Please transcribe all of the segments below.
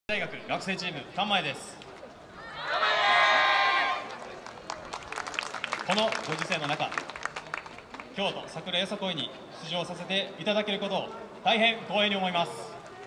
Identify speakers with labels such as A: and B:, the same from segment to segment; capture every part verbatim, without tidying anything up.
A: 大学学生チーム丹前です。このご時世の中、京都桜よさこいに出場させていただけることを大変光栄に思います。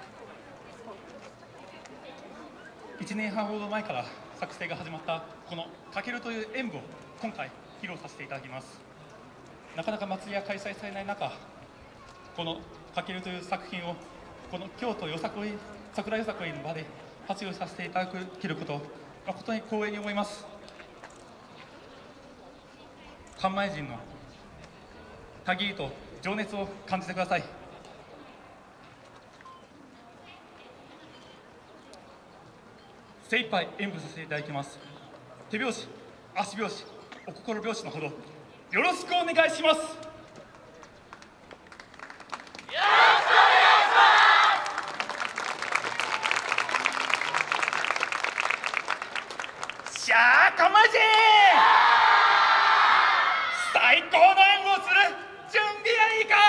B: いちねんはんほど前から作成が始まったこの「かける」という演舞を今回披露させていただきます。なかなか祭りが開催されない中、この「かける」という作品をこの京都よさこい桜よさこいの場で活用させていただけることを誠に光栄に思います。関前人のたぎりと情熱を感じてください。精一杯演舞させていただきます。手拍子、足拍子、お心拍子のほどよろしくお願いします。しゃあ、かまじ最高の演舞をする準備はいいか。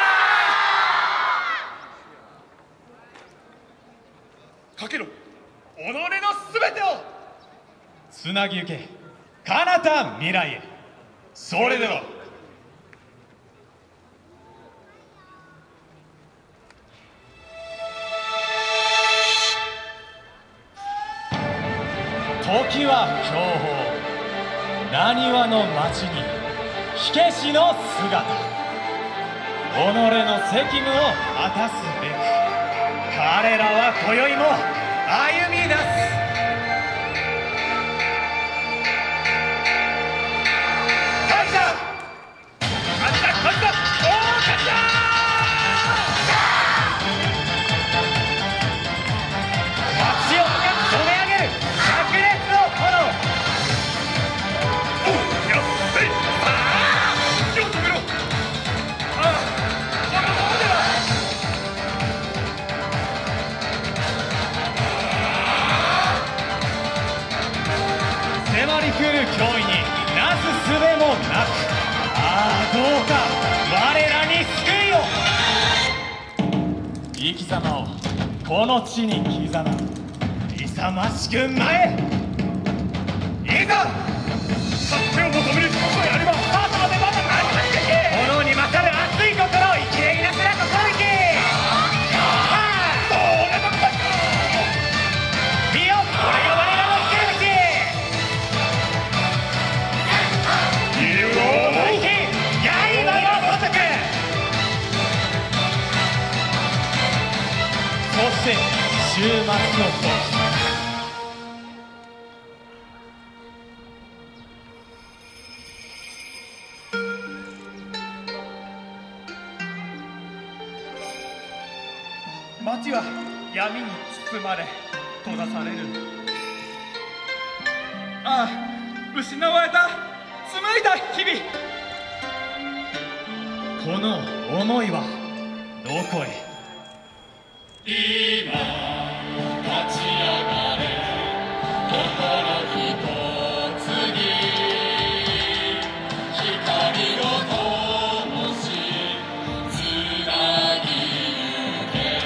B: かけろ己のすべてを
A: つなぎゆけ彼方未来へ。それでは時は享保、なにわの町に火消しの姿、己の責務を果たすべく彼らは今宵も歩み出す。勝った勝った勝った大勝ちだ。街を染め上げる灼熱の炎。おやっせい、ああ気を止めろ。ああこのままでは。迫り来る脅威になすすべもなく、ああどうか我らに救いを。生き様をこの地に刻む勇ましく前へ。いざ助けを求める力があればスタートまでまだ何もしかし炎に勝る熱い心、生きれいなすら心意気。そうなのか。見よ、これが我らの生きる道。竜王の息、刃のごとく。そして終末の時、
B: 街は闇に包まれ閉ざされる。ああ失われた紡いだ日々。
A: この思いはどこへ。
C: 今立ち上がれ心ひとつに光を灯しつなぎゆけ。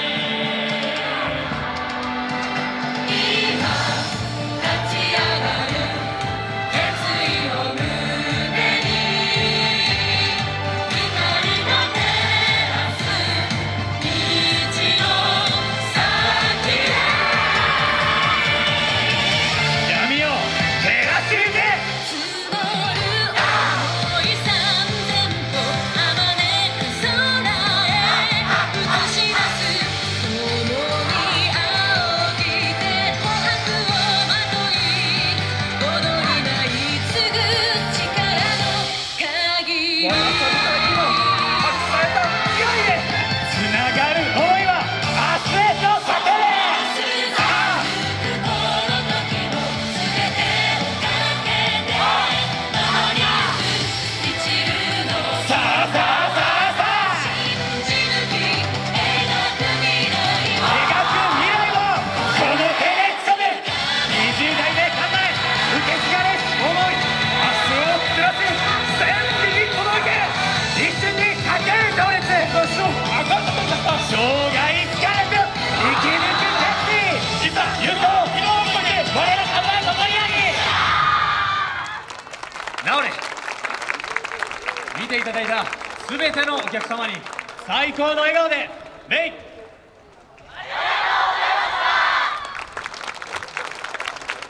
C: 今立ち上がる決意を胸に光が照らす道のさ
A: 直れ。見ていただいた全てのお客様に最高の笑顔で礼。